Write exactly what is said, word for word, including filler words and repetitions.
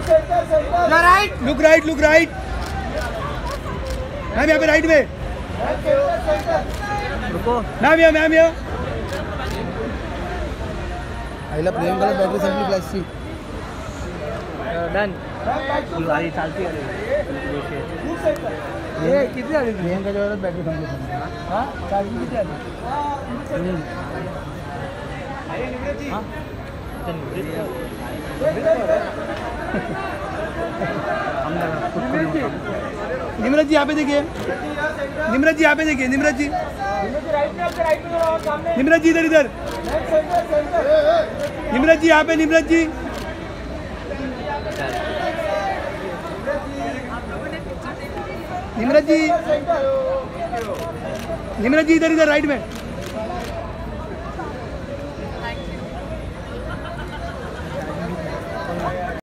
Right, look right, look right ma'am, यहाँ पे right में रुको मैम, यहाँ मैम, यहाँ आईला प्लेन कलर बॅटरी संपली प्लसची. डन. गाडी चालती गाडी. हे किती झाली प्रियंकाच्या वेळेस बॅटरी संपली. हां चार्जिंग किती आली. हां निमरत जी यहाँ पे देखिए, निमरत जी यहाँ पे देखिए, निमरत जी, निमरत जी इधर इधर, निमरत जी यहाँ पे, निमरत जी, निमरत जी, निमरत जी इधर इधर राइट में.